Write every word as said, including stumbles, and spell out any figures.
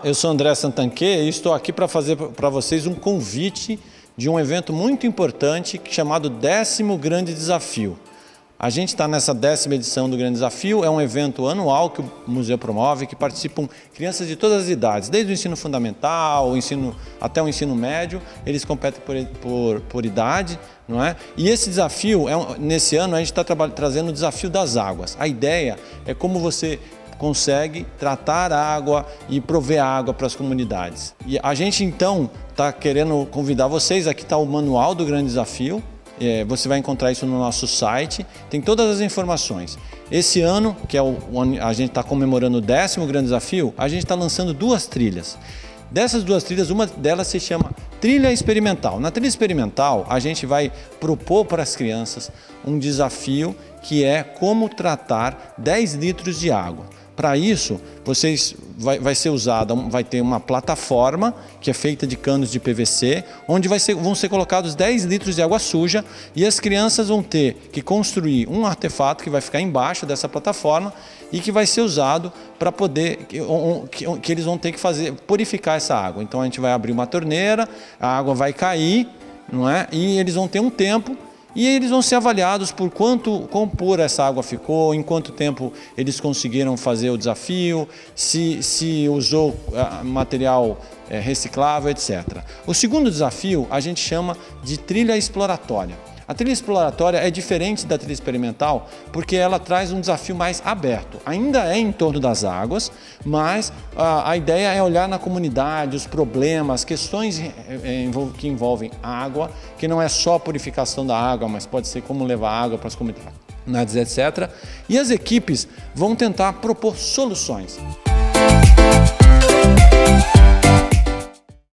eu sou André Santanquê e estou aqui para fazer para vocês um convite de um evento muito importante chamado Décimo Grande Desafio. A gente está nessa décima edição do Grande Desafio, é um evento anual que o museu promove, que participam crianças de todas as idades, desde o ensino fundamental, o ensino, até o ensino médio, eles competem por, por, por idade, não é? E esse desafio, é um, nesse ano a gente está trazendo o desafio das águas. A ideia é como você consegue tratar a água e prover água para as comunidades. E a gente então está querendo convidar vocês, aqui está o manual do Grande Desafio. É, você vai encontrar isso no nosso site, tem todas as informações. Esse ano, que é o, a gente está comemorando o décimo Grande Desafio, a gente está lançando duas trilhas. Dessas duas trilhas, uma delas se chama Trilha Experimental. Na trilha experimental, a gente vai propor para as crianças um desafio que é como tratar dez litros de água. Para isso, vocês vai, vai ser usada, vai ter uma plataforma que é feita de canos de P V C, onde vai ser, vão ser colocados dez litros de água suja e as crianças vão ter que construir um artefato que vai ficar embaixo dessa plataforma e que vai ser usado para poder, que, que, que eles vão ter que fazer, purificar essa água. Então a gente vai abrir uma torneira, a água vai cair, não é? E eles vão ter um tempo. E eles vão ser avaliados por quanto, quão pura essa água ficou, em quanto tempo eles conseguiram fazer o desafio, se, se usou uh, material uh, reciclável, etcétera. O segundo desafio a gente chama de trilha exploratória. A trilha exploratória é diferente da trilha experimental porque ela traz um desafio mais aberto. Ainda é em torno das águas, mas a, a ideia é olhar na comunidade, os problemas, questões que envolvem água, que não é só a purificação da água, mas pode ser como levar água para as comunidades, etcétera. E as equipes vão tentar propor soluções.